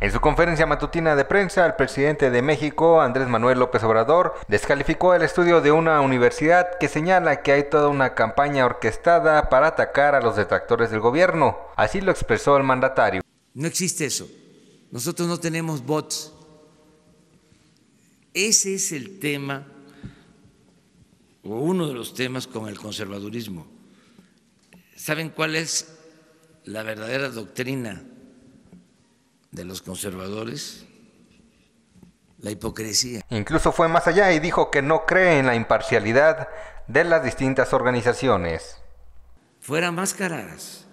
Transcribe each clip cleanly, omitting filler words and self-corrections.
En su conferencia matutina de prensa, el presidente de México, Andrés Manuel López Obrador, descalificó el estudio de una universidad que señala que hay toda una campaña orquestada para atacar a los detractores del gobierno. Así lo expresó el mandatario. No existe eso. Nosotros no tenemos bots. Ese es el tema, o uno de los temas con el conservadurismo. ¿Saben cuál es la verdadera doctrina de los conservadores? La hipocresía. Incluso fue más allá y dijo que no cree en la imparcialidad de las distintas organizaciones. Fuera máscaras.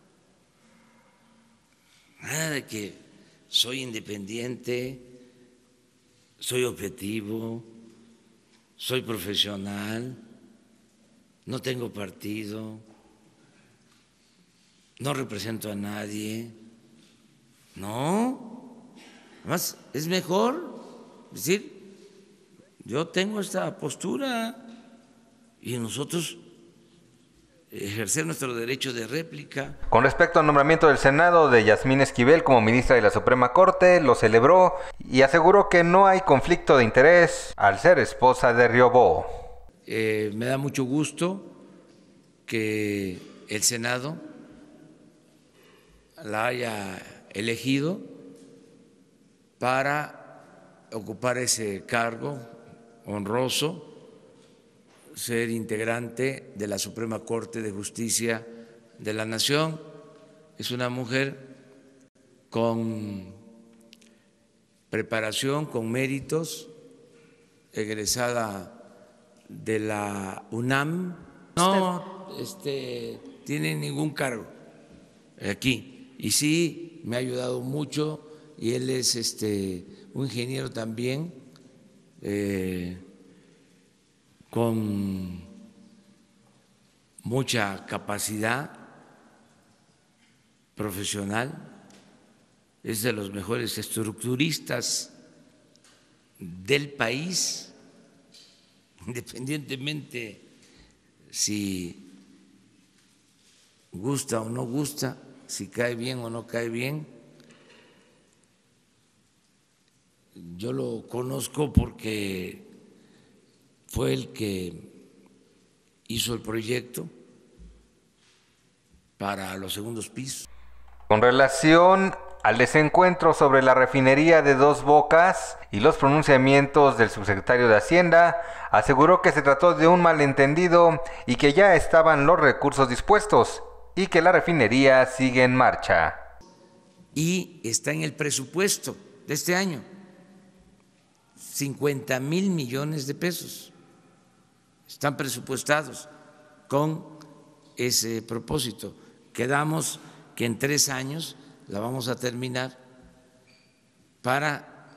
Nada de que soy independiente, soy objetivo, soy profesional, no tengo partido, no represento a nadie. No, además es mejor decir, yo tengo esta postura y nosotros ejercer nuestro derecho de réplica. Con respecto al nombramiento del Senado de Yasmín Esquivel como ministra de la Suprema Corte, lo celebró y aseguró que no hay conflicto de interés al ser esposa de Riobó. Me da mucho gusto que el Senado la haya elegido para ocupar ese cargo honroso, ser integrante de la Suprema Corte de Justicia de la Nación. Es una mujer con preparación, con méritos, egresada de la UNAM. No tiene ningún cargo aquí. Y sí, me ha ayudado mucho y él es un ingeniero también, con mucha capacidad profesional, es de los mejores estructuristas del país, independientemente si gusta o no gusta, si cae bien o no cae bien. Yo lo conozco porque fue el que hizo el proyecto para los segundos pisos. Con relación al desencuentro sobre la refinería de Dos Bocas y los pronunciamientos del subsecretario de Hacienda, aseguró que se trató de un malentendido y que ya estaban los recursos dispuestos y que la refinería sigue en marcha. Y está en el presupuesto de este año, 50,000 millones de pesos. Están presupuestados con ese propósito. Quedamos que en 3 años la vamos a terminar para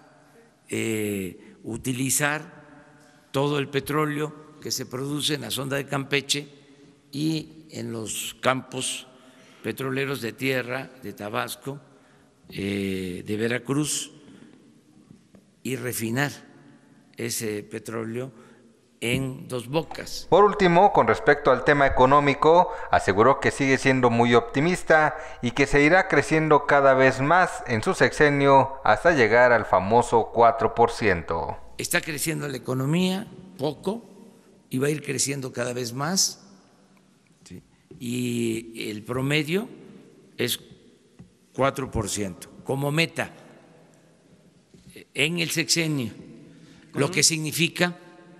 utilizar todo el petróleo que se produce en la sonda de Campeche y en los campos petroleros de tierra de Tabasco, de Veracruz, y refinar ese petróleo en Dos Bocas. Por último, con respecto al tema económico, aseguró que sigue siendo muy optimista y que se irá creciendo cada vez más en su sexenio hasta llegar al famoso 4%. Está creciendo la economía poco y va a ir creciendo cada vez más, ¿sí? Y el promedio es 4% como meta en el sexenio, lo que significa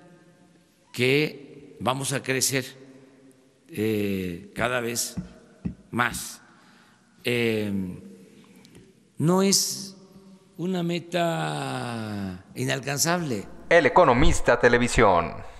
que vamos a crecer cada vez más. No es una meta inalcanzable. El Economista Televisión.